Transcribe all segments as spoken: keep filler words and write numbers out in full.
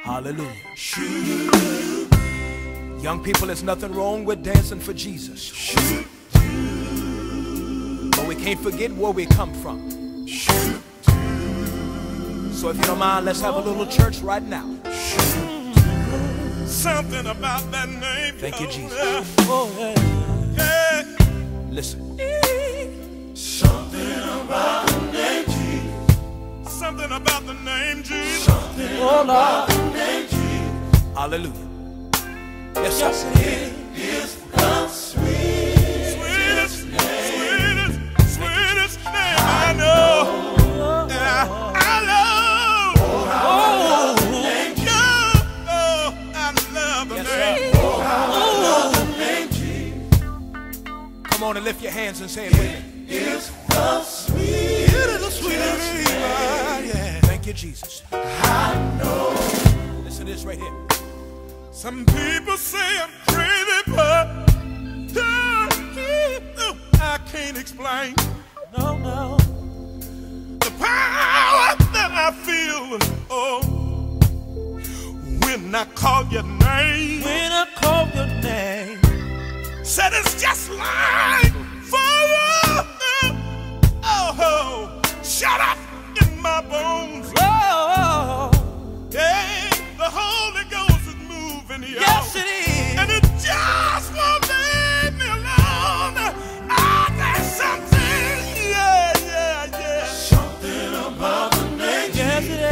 Hallelujah. Young people, there's nothing wrong with dancing for Jesus. But we can't forget where we come from. So if you don't mind, let's have a little church right now. Something about that name. Thank you, Jesus. Oh, yeah. Yeah. Listen. Something about the name Jesus. Something about the name Jesus. Something oh, about the name Jesus. Hallelujah. Yes, yes sir. It is the sweetest, sweetest, name. sweetest, sweetest name I know. Yeah, I love. Oh, I love the name Jesus. Oh, I love the yes, name. Sir. Oh, I love the name Jesus. Come on and lift your hands and say it with me. It is the sweetest, it is the sweetest name. Yeah. Thank you, Jesus. I know. Listen to this right here. Some people say I'm crazy, but uh, I can't explain. No, no. The power that I feel, oh, when I call your name. When I call your name. Said it's just like fire. Oh, oh, shut up in my bones. Oh, yeah, the Holy Ghost is moving here. Yes, it is. And it just won't leave me alone. Ah, there's something, yeah, yeah, yeah. Something about the name. Yes, it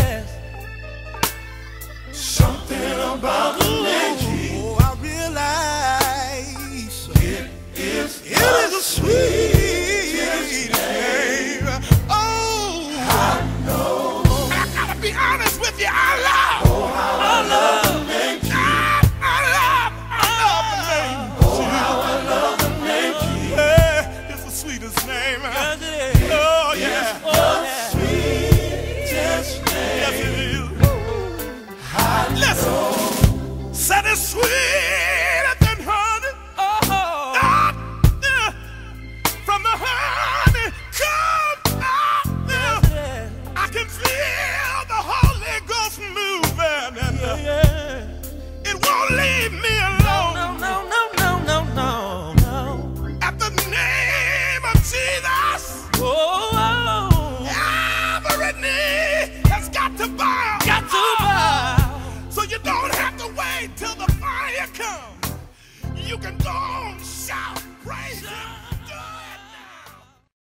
is. Something about the name. Oh, I realize it is, it is a sweet name. Oh, I know. I gotta be honest with you, I love. Oh, I love. I love. I love. I love the name. Oh, how I love the name. Yeah, it's the sweetest name. Yes, it is. Oh, yeah. Oh, yeah. Sweetest name. Yes, it is. Listen. Said it's sweeter than honey. Oh, ah, yeah. From the honey come out. Yeah. I can feel the Holy Ghost moving, and uh, yeah. It won't leave me alone. No, no, no, no, no, no, no. At the name of Jesus, oh, oh. Every knee has got to bow. Got to bow. So you don't have to wait till the fire comes. You can go on, shout.